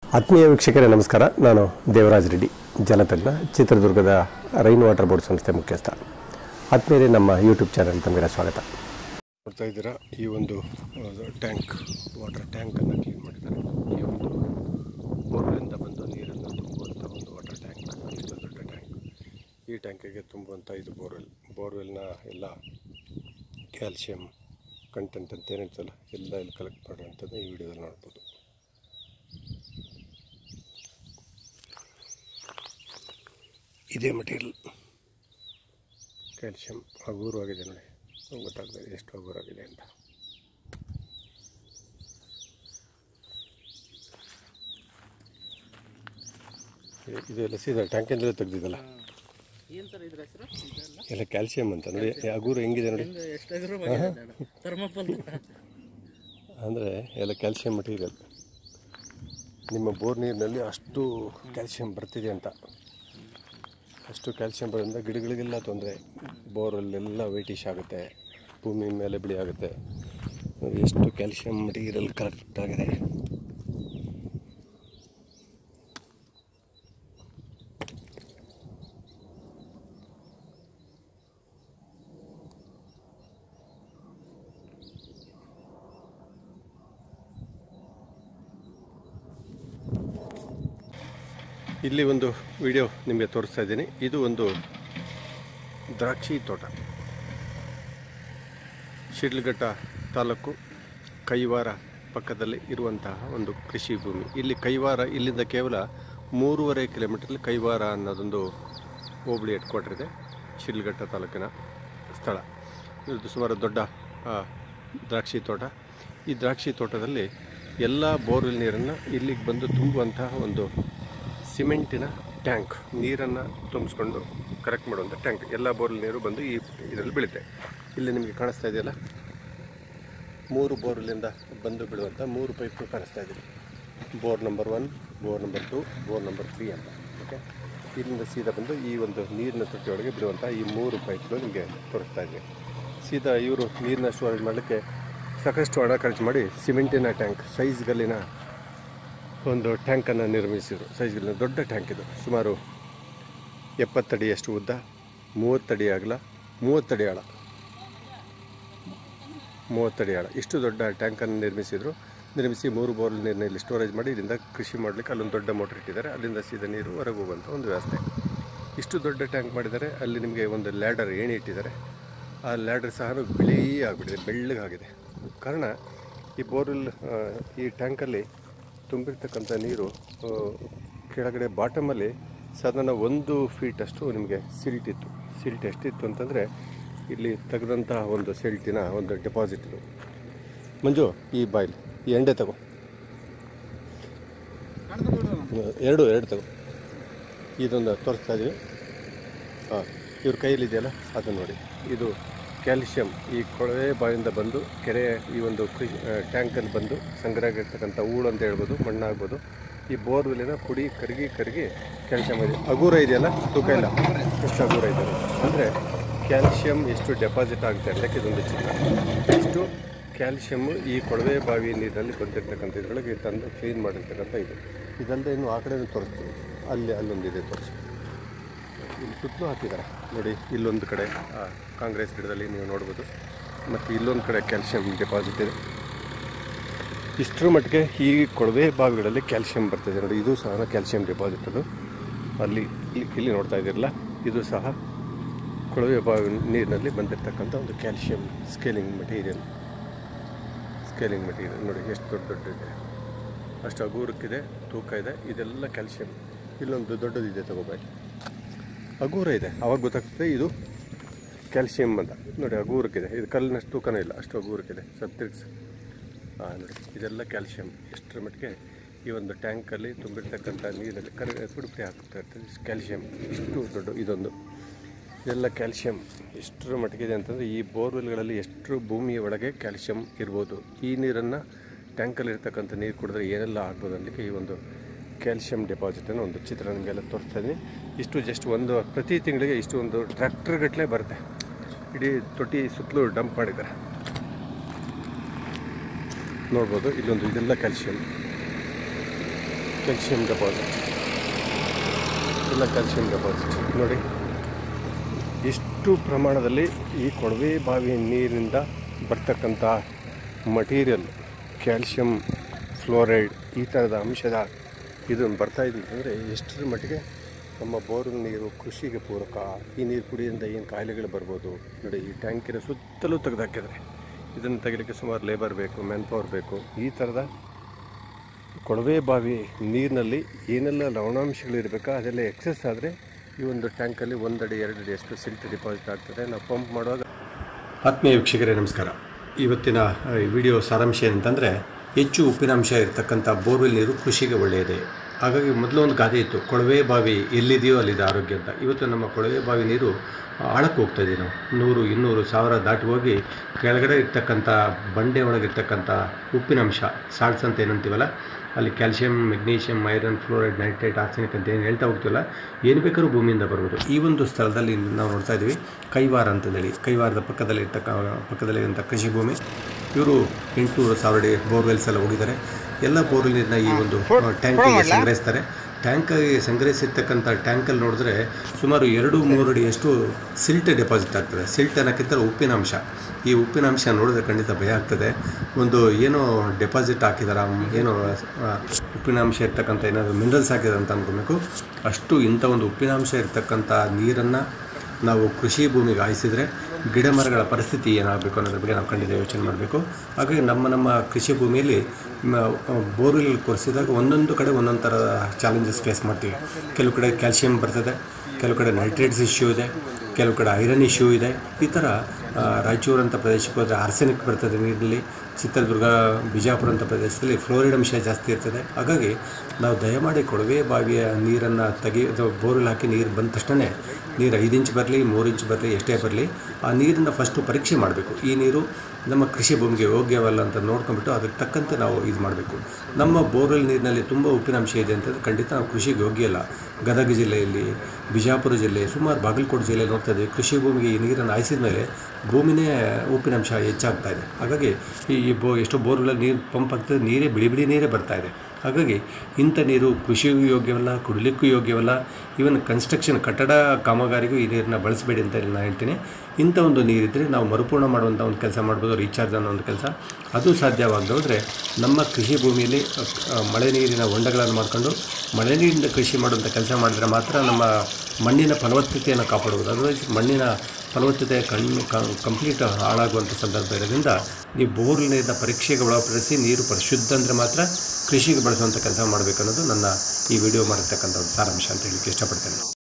ಆತ್ಮೀಯ ವೀಕ್ಷಕರೇ ನಮಸ್ಕಾರ. ನಾನು ದೇವರಾಜ್ ರೆಡ್ಡಿ, ಜಲತಜ್ಞ, ಚಿತ್ರದುರ್ಗದ ರೈನ್ ವಾಟರ್ ಬೋರ್ಡ್ ಸಂಸ್ಥೆ ಮುಖ್ಯಸ್ಥ. ಆತ್ಮೀಯರೇ, ನಮ್ಮ ಯೂಟ್ಯೂಬ್ ಚಾನಲ್ ತಮಗೆ ಸ್ವಾಗತ. ನೋಡ್ತಾ ಇದ್ದೀರಾ, ಈ ಒಂದು ಟ್ಯಾಂಕ್, ವಾಟರ್ ಟ್ಯಾಂಕನ್ನು ಕ್ಲೀನ್ ಮಾಡಿದ್ದಾರೆ. ಈ ಒಂದು ಬೋರ್ವೆಲಿಂದ ಬಂದು ನೀರನ್ನು ತುಂಬುವಂಥ ಒಂದು ವಾಟರ್ ಟ್ಯಾಂಕ್, ಇಷ್ಟು ದೊಡ್ಡ ಟ್ಯಾಂಕ್. ಈ ಟ್ಯಾಂಕಿಗೆ ತುಂಬುವಂಥ ಇದು ಬೋರ್ವೆಲ್ನ ಎಲ್ಲ ಕ್ಯಾಲ್ಶಿಯಂ ಕಂಟೆಂಟ್ ಅಂತ ಏನಿರ್ತಲ್ಲ ಎಲ್ಲ ಇಲ್ಲಿ ಕಲೆಕ್ಟ್ ಮಾಡುವಂಥದ್ದು ಈ ವಿಡಿಯೋದಲ್ಲಿ ನೋಡ್ಬೋದು. ಇದೇ ಮಟೀರಿಯಲ್ ಕ್ಯಾಲ್ಶಿಯಂ ಹಗುರವಾಗಿದೆ ನೋಡಿ, ಗೊತ್ತಾಗ್ತದೆ ಎಷ್ಟು ಹಗುರವಾಗಿದೆ ಅಂತ. ಇದೆಲ್ಲ ಸೀದಾ ಟ್ಯಾಂಕಿಂದಲೇ ತೆಗ್ದಿದ್ದಲ್ಲ, ಎಲ್ಲ ಕ್ಯಾಲ್ಶಿಯಂ ಅಂತ ನೋಡಿ. ಹಗುರು ಹೆಂಗಿದೆ ನೋಡಿ, ಅಂದರೆ ಎಲ್ಲ ಕ್ಯಾಲ್ಶಿಯಂ ಮಟೀರಿಯಲ್. ನಿಮ್ಮ ಬೋರ್ ನೀರಿನಲ್ಲಿ ಅಷ್ಟು ಕ್ಯಾಲ್ಶಿಯಂ ಬರ್ತಿದೆ ಅಂತ. ಅಷ್ಟು ಕ್ಯಾಲ್ಶಿಯಂ ಬರೋದ್ರಿಂದ ಗಿಡಗಳಿಗೆಲ್ಲ ತೊಂದರೆ, ಬೋರಲ್ಲೆಲ್ಲ ವೈಟಿಶ್ ಆಗುತ್ತೆ, ಭೂಮಿ ಮೇಲೆ ಬಿಳಿ ಆಗುತ್ತೆ. ಎಷ್ಟು ಕ್ಯಾಲ್ಶಿಯಂ ಮಟೀರಿಯಲ್ ಕರೆಕ್ಟ್ ಆಗಿದೆ. ಇಲ್ಲಿ ಒಂದು ವಿಡಿಯೋ ನಿಮಗೆ ತೋರಿಸ್ತಾ ಇದ್ದೀನಿ. ಇದು ಒಂದು ದ್ರಾಕ್ಷಿ ತೋಟ, ಶಿಡ್ಲಘಟ್ಟ ತಾಲೂಕು ಕೈವಾರ ಪಕ್ಕದಲ್ಲಿ ಇರುವಂತಹ ಒಂದು ಕೃಷಿ ಭೂಮಿ. ಇಲ್ಲಿ ಕೈವಾರ, ಇಲ್ಲಿಂದ ಕೇವಲ 3.5 ಕಿಲೋಮೀಟರ್ಲಿ ಕೈವಾರ ಅನ್ನೋದೊಂದು ಹೋಬಳಿ ಹೆಡ್ ಕ್ವಾರ್ಟರ್ ಇದೆ, ಶಿಡ್ಲಘಟ್ಟ ತಾಲೂಕಿನ ಸ್ಥಳ. ಇದು ಸುಮಾರು ದೊಡ್ಡ ದ್ರಾಕ್ಷಿ ತೋಟ. ಈ ದ್ರಾಕ್ಷಿ ತೋಟದಲ್ಲಿ ಎಲ್ಲ ಬೋರ್ವೆಲ್ ನೀರನ್ನು ಇಲ್ಲಿಗೆ ಬಂದು ತುಂಬುವಂತಹ ಒಂದು ಸಿಮೆಂಟಿನ ಟ್ಯಾಂಕ್, ನೀರನ್ನು ತುಂಬಿಸ್ಕೊಂಡು ಕರೆಕ್ಟ್ ಮಾಡುವಂಥ ಟ್ಯಾಂಕ್. ಎಲ್ಲ ಬೋರ್ವೆಲ್ ನೀರು ಬಂದು ಇದರಲ್ಲಿ ಬೀಳುತ್ತೆ. ಇಲ್ಲಿ ನಿಮಗೆ ಕಾಣಿಸ್ತಾ ಇದೆಯಲ್ಲ, 3 ಬೋರ್ವೆಲ್ಲಿಂದ ಬಂದು ಬಿಡುವಂಥ 3 ಪೈಪ್ ಕಾಣಿಸ್ತಾ ಇದೆ. Bore number 1, bore number 2, bore number 3 ಅಂತ. ಓಕೆ, ಇಲ್ಲಿಂದ ಸೀದಾ ಬಂದು ಈ ಒಂದು ನೀರಿನ ತೊಟ್ಟಿಯೊಳಗೆ ಬಿಡುವಂಥ ಈ 3 ಪೈಪ್ಗಳು ನಿಮಗೆ ತೋರಿಸ್ತಾ ಇದೆ. ಸೀದಾ ಇವರು ನೀರನ್ನ ಸ್ಟೋರೇಜ್ ಮಾಡಲಿಕ್ಕೆ ಸಾಕಷ್ಟು ಹಣ ಖರ್ಚು ಮಾಡಿ ಸಿಮೆಂಟಿನ ಟ್ಯಾಂಕ್, ಸೈಜ್ಗಲ್ಲಿನ ಒಂದು ಟ್ಯಾಂಕನ್ನು ನಿರ್ಮಿಸಿದರು. ಸೈಜ್ಗಲ್ಲಿನ ದೊಡ್ಡ ಟ್ಯಾಂಕ್ ಇದು. ಸುಮಾರು 70 ಅಡಿಯಷ್ಟು ಉದ್ದ, 30 ಅಡಿ ಅಗಲ, 30 ಅಡಿ ಆಳ, 30 ಅಡಿ ಆಳ. ಇಷ್ಟು ದೊಡ್ಡ ಟ್ಯಾಂಕನ್ನು ನಿರ್ಮಿಸಿ 3 ಬೋರ್ವೆಲ್ ನೀರನ್ನ ಇಲ್ಲಿ ಸ್ಟೋರೇಜ್ ಮಾಡಿ ಇಲ್ಲಿಂದ ಕೃಷಿ ಮಾಡಲಿಕ್ಕೆ ಅಲ್ಲೊಂದು ದೊಡ್ಡ ಮೋಟ್ರ್ ಇಟ್ಟಿದ್ದಾರೆ. ಅಲ್ಲಿಂದ ಸೀದಾ ನೀರು ಹೊರಗೆ ಹೋಗುವಂಥ ಒಂದು ವ್ಯವಸ್ಥೆ. ಇಷ್ಟು ದೊಡ್ಡ ಟ್ಯಾಂಕ್ ಮಾಡಿದ್ದಾರೆ. ಅಲ್ಲಿ ನಿಮಗೆ ಒಂದು ಲ್ಯಾಡರ್ ಏಣಿ ಇಟ್ಟಿದ್ದಾರೆ. ಆ ಲ್ಯಾಡರ್ ಸಹ ಬಿಳಿ ಆಗಿಬಿಟ್ಟಿದೆ, ಬೆಳ್ಳಗಾಗಿದೆ. ಕಾರಣ ಈ ಬೋರ್ವೆಲ್, ಈ ಟ್ಯಾಂಕಲ್ಲಿ ತುಂಬಿರ್ತಕ್ಕಂಥ ನೀರು ಕೆಳಗಡೆ ಬಾಟಮಲ್ಲಿ ಸಾಧಾರಣ 1 ಫೀಟ್ ಅಷ್ಟು ನಿಮಗೆ ಸಿಲ್ಟ್ ಇತ್ತು. ಸಿಲ್ಟ್ ಎಷ್ಟಿತ್ತು ಅಂತಂದರೆ, ಇಲ್ಲಿ ತೆಗೆದಂತಹ ಒಂದು ಸಿಲ್ಟಿನ ಒಂದು ಡೆಪಾಸಿಟ್ ಇದು. ಮಂಜು, ಈ ಬಾಯ್ಲ್ ಈ ಎಂಡೆ ತಗೋ, ಎರಡು ತಗೋ. ಇದೊಂದು ತೋರಿಸ್ತಾ ಇದ್ದೀವಿ. ಇವ್ರ ಕೈಯಲ್ಲಿದೆಯಲ್ಲ ಅದನ್ನು ನೋಡಿ. ಇದು ಕ್ಯಾಲ್ಶಿಯಂ ಈ ಕೊಳವೆ ಬಾಯಿಂದ ಬಂದು ಕೆರೆಯ ಈ ಒಂದು ಟ್ಯಾಂಕಲ್ಲಿ ಬಂದು ಸಂಗ್ರಹ ಆಗಿರ್ತಕ್ಕಂಥ ಹೂಳು ಅಂತ ಹೇಳ್ಬೋದು, ಮಣ್ಣಾಗ್ಬೋದು. ಈ ಬೋರ್ವೆಲ್ಲಿನ ಪುಡಿ ಕರಗಿ ಕ್ಯಾಲ್ಶಿಯಂ ಇದೆ. ಹಗುರ ಇದೆಯಲ್ಲ, ತೂಕ ಇಲ್ಲ, ಎಷ್ಟು ಹಗುರ ಇದೆ ಅಂದರೆ ಕ್ಯಾಲ್ಶಿಯಂ ಎಷ್ಟು ಡೆಪಾಸಿಟ್ ಆಗುತ್ತೆ ಅಂತ ಇದೊಂದು ಚಿತ್ರ. ಇಷ್ಟು ಕ್ಯಾಲ್ಶಿಯಮ್ಮು ಈ ಕೊಳವೆ ಬಾವಿ ನೀರಿನಲ್ಲಿ ಬಂದಿರತಕ್ಕಂಥ ಇದರೊಳಗೆ ತಂದು ಕ್ಲೀನ್ ಮಾಡಿರ್ತಕ್ಕಂಥ ಇದು. ಇದಲ್ಲದೆ ಇನ್ನು ಆ ಕಡೆಯೂ ತೋರಿಸ್ತೀವಿ. ಅಲ್ಲೊಂದಿದೆ ತೋರಿಸಿ. ಇಲ್ಲಿ ಸುತ್ತಲೂ ಹಾಕಿದ್ದಾರೆ ನೋಡಿ. ಇಲ್ಲೊಂದು ಕಡೆ ಕಾಂಗ್ರೆಸ್ ಗಿಡದಲ್ಲಿ ನೀವು ನೋಡ್ಬೋದು, ಮತ್ತು ಇಲ್ಲೊಂದು ಕಡೆ ಕ್ಯಾಲ್ಶಿಯಂ ಡೆಪಾಸಿಟ್ ಇದೆ. ಇಷ್ಟರ ಮಟ್ಟಿಗೆ ಈ ಕೊಳವೆ ಬಾವಿಗಳಲ್ಲಿ ಕ್ಯಾಲ್ಶಿಯಂ ಬರ್ತಿದೆ ನೋಡಿ. ಇದು ಸಹ ಕ್ಯಾಲ್ಶಿಯಂ ಡೆಪಾಸಿಟ್. ಅದು ಇಲ್ಲಿ ನೋಡ್ತಾ ಇದ್ದೀರಲ್ಲ, ಇದು ಸಹ ಕೊಳವೆ ಬಾವಿ ನೀರಿನಲ್ಲಿ ಬಂದಿರತಕ್ಕಂಥ ಒಂದು ಕ್ಯಾಲ್ಶಿಯಂ ಸ್ಕೇಲಿಂಗ್ ಮಟೀರಿಯಲ್ ನೋಡಿ. ಎಷ್ಟು ದೊಡ್ಡದಿದೆ, ಅಷ್ಟು ಹಗೂರಕ್ಕಿದೆ, ತೂಕ ಇದೆ. ಇದೆಲ್ಲ ಕ್ಯಾಲ್ಶಿಯಂ. ಇಲ್ಲೊಂದು ದೊಡ್ಡದಿದೆ, ತಗೋಬಾಯಿ, ಹಗೂರ ಇದೆ. ಆವಾಗ ಗೊತ್ತಾಗ್ತದೆ ಇದು ಕ್ಯಾಲ್ಶಿಯಂ ಅಂತ ನೋಡಿ. ಹಗೂರಕ್ಕಿದೆ, ಇದು ಕಲ್ಲಿನಷ್ಟು ತೂಕನೂ ಇಲ್ಲ, ಅಷ್ಟು ಹಗೂರಕ್ಕಿದೆ. ಸ್ವಲ್ಪ ತಿರ್ಗಿಸಿ ನೋಡಿ. ಇದೆಲ್ಲ ಕ್ಯಾಲ್ಶಿಯಂ. ಎಷ್ಟರ ಮಟ್ಟಿಗೆ ಈ ಒಂದು ಟ್ಯಾಂಕಲ್ಲಿ ತುಂಬಿರ್ತಕ್ಕಂಥ ನೀರಲ್ಲಿ ಸುಡುಪಡಿ ಹಾಕ್ತಾ ಇರ್ತದೆ ಕ್ಯಾಲ್ಶಿಯಂ. ಇಷ್ಟು ದೊಡ್ಡ ಇದೊಂದು, ಇದೆಲ್ಲ ಕ್ಯಾಲ್ಶಿಯಂ ಎಷ್ಟರ ಮಟ್ಟಿಗಿದೆ ಅಂತಂದರೆ, ಈ ಬೋರ್ವೆಲ್ಗಳಲ್ಲಿ ಎಷ್ಟು ಭೂಮಿಯ ಒಳಗೆ ಕ್ಯಾಲ್ಶಿಯಂ ಇರ್ಬೋದು. ಈ ನೀರನ್ನು ಟ್ಯಾಂಕಲ್ಲಿರ್ತಕ್ಕಂಥ ನೀರು ಕುಡಿದ್ರೆ ಏನೆಲ್ಲ ಆಗ್ಬೋದು ಅನ್ನಲಿಕ್ಕೆ ಈ ಒಂದು ಕ್ಯಾಲ್ಶಿಯಂ ಡೆಪಾಸಿಟನ್ನು ಒಂದು ಚಿತ್ರ ನಿಮಗೆಲ್ಲ ತೋರಿಸ್ತಾ ಇದ್ದೀನಿ. ಇಷ್ಟು ಜಸ್ಟ್ ಪ್ರತಿ ತಿಂಗಳಿಗೆ ಇಷ್ಟು ಒಂದು ಟ್ರ್ಯಾಕ್ಟರ್ ಗಟ್ಟಲೆ ಬರುತ್ತೆ. ಇಡೀ ತೊಟ್ಟಿ ಸುತ್ತಲೂ ಡಂಪ್ ಮಾಡಿದ್ದಾರೆ. ನೋಡ್ಬೋದು ಇಲ್ಲೊಂದು ಇದೆಲ್ಲ ಕ್ಯಾಲ್ಶಿಯಂ ಕ್ಯಾಲ್ಶಿಯಂ ಡೆಪಾಸಿಟ್, ಎಲ್ಲ ಕ್ಯಾಲ್ಶಿಯಂ ಡೆಪಾಸಿಟ್ ನೋಡಿ. ಎಷ್ಟು ಪ್ರಮಾಣದಲ್ಲಿ ಈ ಕೊಳವೆ ಬಾವಿ ನೀರಿನಿಂದ ಬರ್ತಕ್ಕಂಥ ಮಟೀರಿಯಲ್, ಕ್ಯಾಲ್ಶಿಯಂ ಫ್ಲೋರೈಡ್ ಈ ಥರದ ಅಂಶದ ಇದು ಬರ್ತಾಯಿದೆ ಅಂತಂದರೆ ಎಷ್ಟರ ಮಟ್ಟಿಗೆ ನಮ್ಮ ಬೋರ್ವೆಲ್ ನೀರು ಕೃಷಿಗೆ ಪೂರಕ. ಈ ನೀರು ಕುಡಿಯೋದ್ರಿಂದ ಏನು ಕಾಯಿಲೆಗಳು ಬರ್ಬೋದು ನೋಡಿ. ಈ ಟ್ಯಾಂಕಿನ ಸುತ್ತಲೂ ತೆಗೆದಾಕಿದ್ರೆ ಇದನ್ನು ತೆಗಿಲಿಕ್ಕೆ ಸುಮಾರು ಲೇಬರ್ ಬೇಕು, ಮ್ಯಾನ್ ಪವರ್ ಬೇಕು. ಈ ಥರದ ಕೊಳವೆ ಬಾವಿ ನೀರಿನಲ್ಲಿ ಏನೆಲ್ಲ ಲವಣಾಂಶಗಳಿರಬೇಕಾ ಅದೆಲ್ಲ ಎಕ್ಸೆಸ್ ಆದರೆ ಈ ಒಂದು ಟ್ಯಾಂಕಲ್ಲಿ 1 ಅಡಿ 2 ಅಡಿ ಅಷ್ಟು ಸಿಲ್ಟ್ ಡಿಪಾಸಿಟ್ ಆಗ್ತದೆ. ನಾವು ಪಂಪ್ ಮಾಡುವಾಗ. ಆತ್ಮೀಯ ವೀಕ್ಷಕರೇ ನಮಸ್ಕಾರ. ಇವತ್ತಿನ ವಿಡಿಯೋ ಸಾರಾಂಶ ಏನಂತಂದರೆ, ಹೆಚ್ಚು ಉಪ್ಪಿನಾಂಶ ಇರತಕ್ಕಂಥ ಬೋರ್ವೆಲ್ ನೀರು ಕೃಷಿಗೆ ಒಳ್ಳೆಯದೇ. ಹಾಗಾಗಿ ಮೊದಲು ಒಂದು ಗಾದೆ ಇತ್ತು, ಕೊಳವೆ ಬಾವಿ ಎಲ್ಲಿದೆಯೋ ಅಲ್ಲಿದೆ ಆರೋಗ್ಯ ಅಂತ. ಇವತ್ತು ನಮ್ಮ ಕೊಳವೆ ಬಾವಿ ನೀರು ಆಳಕ್ಕೆ ಹೋಗ್ತಾಯಿದ್ದೀವಿ. ನಾವು 100, 200, 1000 ದಾಟಿ ಹೋಗಿ ಕೆಳಗಡೆ ಇರ್ತಕ್ಕಂಥ ಬಂಡೆ ಒಳಗಿರ್ತಕ್ಕಂಥ ಉಪ್ಪಿನಾಂಶ, ಸಾಲ್ಟ್ಸ್ ಅಂತ ಏನಂತೀವಲ್ಲ, ಅಲ್ಲಿ calcium, magnesium, iron, fluoride, nitrate, arsenic ಅಂತ ಏನು ಹೇಳ್ತಾ ಹೋಗ್ತೀವಲ್ಲ, ಏನು ಬೇಕಾದ್ರೂ ಭೂಮಿಯಿಂದ ಬರ್ಬೋದು. ಈ ಒಂದು ಸ್ಥಳದಲ್ಲಿ ನಾವು ನೋಡ್ತಾ ಇದ್ದೀವಿ ಕೈವಾರ ಅಂತಂದೇಳಿ. ಕೈವಾರದ ಪಕ್ಕದಲ್ಲಿರುವಂಥ ಕೃಷಿ ಭೂಮಿ. ಇವರು 800-1000 ಅಡಿ ಬೋರ್ವೆಲ್ಸ್ ಎಲ್ಲ ಹೋಗಿದ್ದಾರೆ. ಎಲ್ಲ ಬೋರ್ವೆಲ್ ನೀರನ್ನ ಈ ಒಂದು ಟ್ಯಾಂಕಿಗೆ ಸಂಗ್ರಹಿಸ್ತಾರೆ. ಟ್ಯಾಂಕಾಗಿ ಸಂಗ್ರಹಿಸಿರ್ತಕ್ಕಂಥ ಟ್ಯಾಂಕಲ್ಲಿ ನೋಡಿದ್ರೆ ಸುಮಾರು 2-3 ಅಡಿಯಷ್ಟು ಸಿಲ್ಟ್ ಡೆಪಾಸಿಟ್ ಆಗ್ತದೆ. ಸಿಲ್ಟ್ ಅನ್ನೋಕ್ಕಿಂತ ಉಪ್ಪಿನಾಂಶ. ಈ ಉಪ್ಪಿನಾಂಶ ನೋಡಿದ್ರೆ ಖಂಡಿತ ಭಯ ಆಗ್ತದೆ. ಒಂದು ಏನೋ ಡೆಪಾಸಿಟ್ ಹಾಕಿದಾರ, ಏನೋ ಉಪ್ಪಿನಾಂಶ ಇರ್ತಕ್ಕಂಥ ಏನಾದರೂ ಮಿನರಲ್ಸ್ ಹಾಕಿದಾರೆ ಅಂತ ಅಂದ್ಕೊಬೇಕು. ಅಷ್ಟು ಇಂಥ ಒಂದು ಉಪ್ಪಿನಾಂಶ ಇರ್ತಕ್ಕಂಥ ನೀರನ್ನು ನಾವು ಕೃಷಿ ಭೂಮಿಗೆ ಹಾಯಿಸಿದರೆ ಗಿಡ ಮರಗಳ ಪರಿಸ್ಥಿತಿ ಏನಾಗಬೇಕು ಅನ್ನೋದ್ರ ಬಗ್ಗೆ ನಾವು ಖಂಡಿತ ಯೋಚನೆ ಮಾಡಬೇಕು. ಹಾಗಾಗಿ ನಮ್ಮ ಕೃಷಿ ಭೂಮಿಯಲ್ಲಿ ಬೋರ್ವೆಲ್ ಕೊರೆಸಿದಾಗ ಒಂದೊಂದು ಕಡೆ ಒಂದೊಂದು ಥರದ ಚಾಲೆಂಜಸ್ ಫೇಸ್ ಮಾಡ್ತೀವಿ. ಕೆಲವು ಕಡೆ ಕ್ಯಾಲ್ಶಿಯಂ ಬರ್ತದೆ, ಕೆಲವು ಕಡೆ ನೈಟ್ರೇಟ್ಸ್ ಇಶ್ಯೂ ಇದೆ, ಕೆಲವು ಕಡೆ ಐರನ್ ಇಶ್ಯೂ ಇದೆ. ಈ ಥರ ರಾಯಚೂರು ಅಂತ ಪ್ರದೇಶಕ್ಕೆ ಹೋದರೆ ಆರ್ಸೆನಿಕ್ ಬರ್ತದೆ ನೀರಿನಲ್ಲಿ. ಚಿತ್ರದುರ್ಗ, ಬಿಜಾಪುರ ಅಂತ ಪ್ರದೇಶದಲ್ಲಿ ಫ್ಲೋರೈಡ್ ಅಂಶ ಜಾಸ್ತಿ ಇರ್ತದೆ. ಹಾಗಾಗಿ ನಾವು ದಯಮಾಡಿ ಕೊಳವೆ ಬಾವಿಯ ನೀರನ್ನು ಅಥವಾ ಬೋರ್ವೆಲ್ ಹಾಕಿ ನೀರು ಬಂದ ತಕ್ಷಣ ನೀರು 5 ಇಂಚ್ ಬರಲಿ, 3 ಇಂಚ್ ಬರಲಿ, ಎಷ್ಟೇ ಬರಲಿ, ಆ ನೀರನ್ನು ಫಸ್ಟು ಪರೀಕ್ಷೆ ಮಾಡಬೇಕು. ಈ ನೀರು ನಮ್ಮ ಕೃಷಿ ಭೂಮಿಗೆ ಯೋಗ್ಯವಲ್ಲ ಅಂತ ನೋಡ್ಕೊಂಡ್ಬಿಟ್ಟು ಅದಕ್ಕೆ ತಕ್ಕಂತೆ ನಾವು ಇದು ಮಾಡಬೇಕು. ನಮ್ಮ ಬೋರ್ವೆಲ್ ನೀರಿನಲ್ಲಿ ತುಂಬ ಉಪ್ಪಿನಾಂಶ ಇದೆ ಅಂತಂದರೆ ಖಂಡಿತ ನಾವು ಕೃಷಿಗೆ ಯೋಗ್ಯ ಇಲ್ಲ. ಗದಗ ಜಿಲ್ಲೆಯಲ್ಲಿ, ಬಿಜಾಪುರ ಜಿಲ್ಲೆ, ಸುಮಾರು ಬಾಗಲಕೋಟೆ ಜಿಲ್ಲೆಯಲ್ಲಿ ನೋಡ್ತಾ ಇದ್ದೀವಿ. ಕೃಷಿ ಭೂಮಿಗೆ ಈ ನೀರನ್ನು ಹಾಯಿಸಿದ ಮೇಲೆ ಭೂಮಿನೇ ಉಪ್ಪಿನಾಂಶ ಹೆಚ್ಚಾಗ್ತಾ ಇದೆ. ಹಾಗಾಗಿ ಎಷ್ಟೋ ಬೋರ್ವೆಲ್ ನೀರು ಪಂಪ್ ಆಗ್ತದೆ, ನೀರೇ ಬಿಡಿ ನೀರೇ ಬರ್ತಾಯಿದೆ. ಹಾಗಾಗಿ ಇಂಥ ನೀರು ಕೃಷಿಗೂ ಯೋಗ್ಯವಲ್ಲ, ಕುಡಿಲಿಕ್ಕೂ ಯೋಗ್ಯವಲ್ಲ. ಈವನ್ ಕನ್ಸ್ಟ್ರಕ್ಷನ್, ಕಟ್ಟಡ ಕಾಮಗಾರಿಗೂ ಈ ನೀರನ್ನ ಬಳಸಬೇಡಿ ಅಂತ ನಾನು ಹೇಳ್ತೀನಿ. ಇಂಥ ಒಂದು ನೀರಿದ್ದರೆ ನಾವು ಮರುಪೂರ್ಣ ಮಾಡುವಂಥ ಒಂದು ಕೆಲಸ ಮಾಡ್ಬೋದು, ರೀಚಾರ್ಜ್ ಅನ್ನೋ ಒಂದು ಕೆಲಸ. ಅದು ಸಾಧ್ಯವಾಗದೆ ಹೋದರೆ ನಮ್ಮ ಕೃಷಿ ಭೂಮಿಯಲ್ಲಿ ಮಳೆ ನೀರಿನ ಹೊಂಡಗಳನ್ನು ಮಾಡಿಕೊಂಡು ಮಳೆ ನೀರಿನಿಂದ ಕೃಷಿ ಮಾಡುವಂಥ ಕೆಲಸ ಮಾಡಿದರೆ ಮಾತ್ರ ನಮ್ಮ ಮಣ್ಣಿನ ಫಲವತ್ತತೆಯನ್ನು ಕಾಪಾಡುವುದು. ಅದರೊಳಗೆ ಮಣ್ಣಿನ ಫಲವತ್ತತೆ ಕಂಪ್ಲೀಟ್ ಹಾಳಾಗುವಂಥ ಸಂದರ್ಭ ಇರೋದ್ರಿಂದ ನೀವು ಬೋರ್ವೆಲ್ ನೀರಿನ ಪರೀಕ್ಷೆಗೆ ಒಳಪಡಿಸಿ ನೀರು ಪರಿಶುದ್ಧ ಅಂದರೆ ಮಾತ್ರ ಕೃಷಿಗೆ ಬಳಸುವಂಥ ಕೆಲಸ ಮಾಡಬೇಕು ಅನ್ನೋದು ನನ್ನ ಈ ವಿಡಿಯೋ ಮಾಡಿರ್ತಕ್ಕಂಥ ಒಂದು ಸಾರಾಂಶ ಅಂತ ಹೇಳಲಿಕ್ಕೆ ಇಷ್ಟಪಡ್ತೇನೆ.